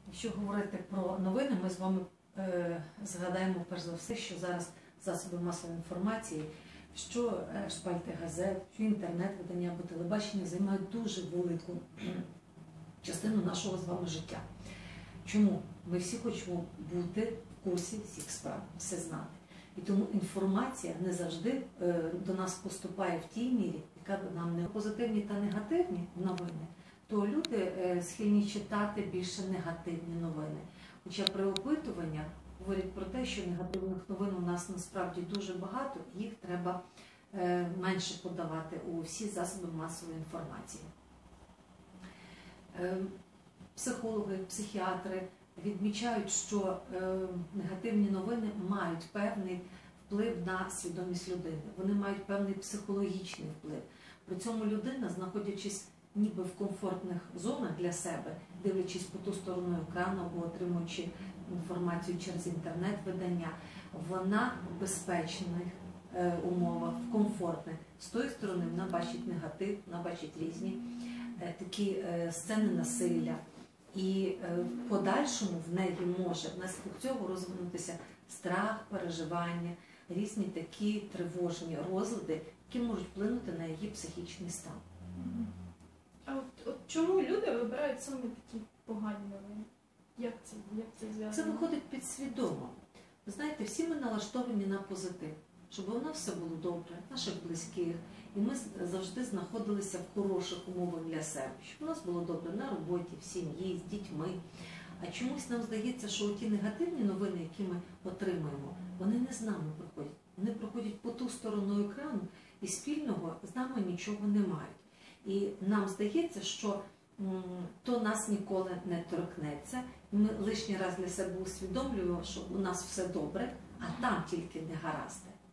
Якщо говорити про новини, ми з вами згадаємо перш за все, що зараз засоби масової інформації, що шпальти газет, що інтернет-видання або телебачення займають дуже велику частину нашого з вами життя. Чому? Ми всі хочемо бути в курсі всіх справ, все знати. І тому інформація не завжди до нас поступає в тій мірі, яка нам не позитивні та негативні новини, то люди схильні читати більше негативні новини. Хоча при опитуваннях говорять про те, що негативних новин у нас насправді дуже багато, їх треба менше подавати у всі засоби масової інформації. Психологи, психіатри відмічають, що негативні новини мають певний вплив на свідомість людини. Вони мають певний психологічний вплив. При цьому людина, знаходячись ніби в комфортних зонах для себе, дивлячись по ту сторону екрану або отримуючи інформацію через інтернет-видання, вона в безпечних умовах, в комфортних. З тої сторони вона бачить негатив, вона бачить різні такі сцени насилля. І в подальшому в неї може внаслідок цього розвинутися страх, переживання, різні такі тривожні розлади, які можуть вплинути на її психічний стан. А от чому люди вибирають саме такі погані новини? Як це зв'язано? Це виходить підсвідомо. Ви знаєте, всі ми налаштовані на позитив, щоб у нас все було добре, наших близьких, і ми завжди знаходилися в хороших умовах для себе, щоб у нас було добре на роботі, в сім'ї, з дітьми. А чомусь нам здається, що ті негативні новини, які ми отримуємо, вони не з нами проходять. Вони проходять по ту сторону екрану і спільного з нами нічого не мають. І нам здається, що то нас ніколи не торкнеться. Ми лишній раз для себе усвідомлюємо, що у нас все добре, а там тільки негаразди.